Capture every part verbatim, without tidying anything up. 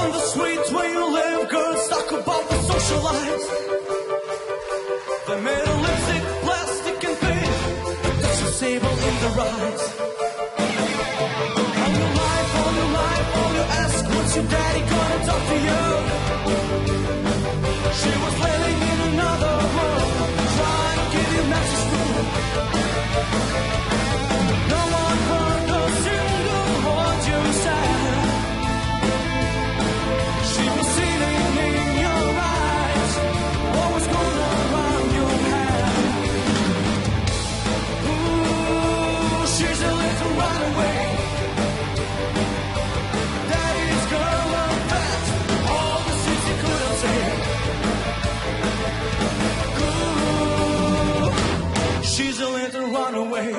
in the street where you live, girls talk about the social life. They made a lipstick, plastic and paint, that's your sable in the rise. All your life, all your life, all you ask, what's your daddy gonna talk to you? She was living in another world, trying to give you messages through. No one heard a single word you said. She was sitting in your eyes, what was going on around your head? Ooh, she's a little runaway. Daddy's girl and pet, all the things he couldn't say. Ooh, she's a little runaway.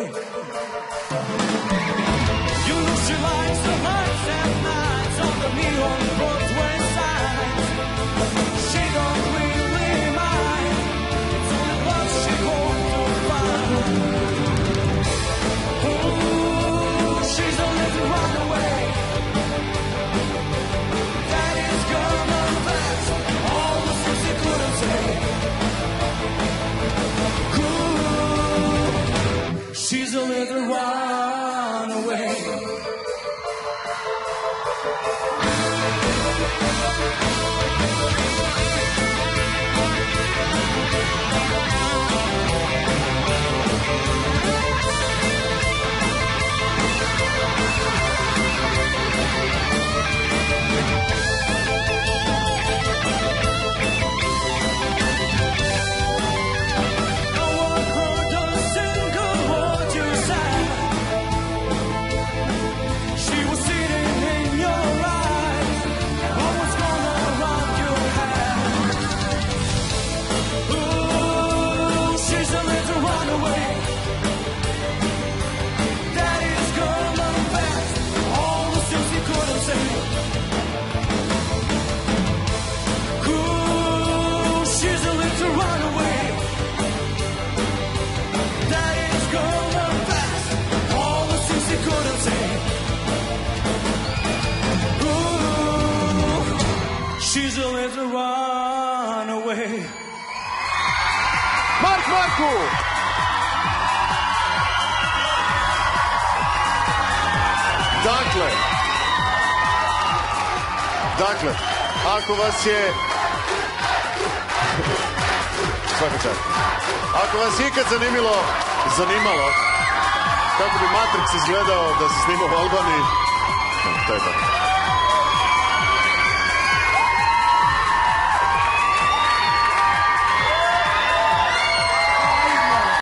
You know she likes the lights and nights on the neon Broadway signs. She don't really mind, it's only love she going to find. Ooh, she's a little runaway. Daddy's gonna bet all the things he couldn't say. Ooh, she's a little runaway. No one heard a single word you said. She was sitting in your eyes, what was going on around your head? Ooh, she's a little runaway. Daddy's gonna bet all the things he couldn't say. Ooh, she's a little runaway. Daddy's gonna bet all the things he couldn't say. Ooh, she's a little runaway. Mark Marku! Dakle, dakle, ako vas je, svaka čast, ako vas je ikad zanimalo, zanimalo, kako bi Matrix izgledao da se snima u Albaniji, to je to.